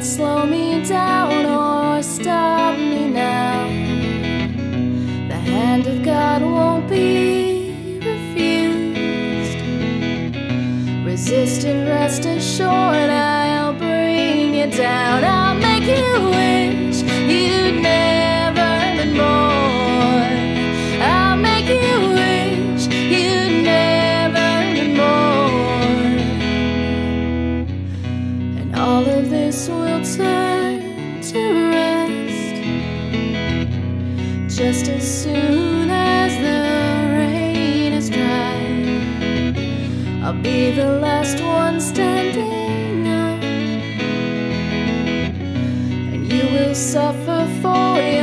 can't slow me down or stop me now. The hand of God won't be refused. Resist and rest assured, I'll bring you down. I'll make you wish you'd never been born. I'll make you wish you'd never been born. And all of this will turn to rest just as soon as the rain is dry. I'll be the last one standing up, and you will suffer for your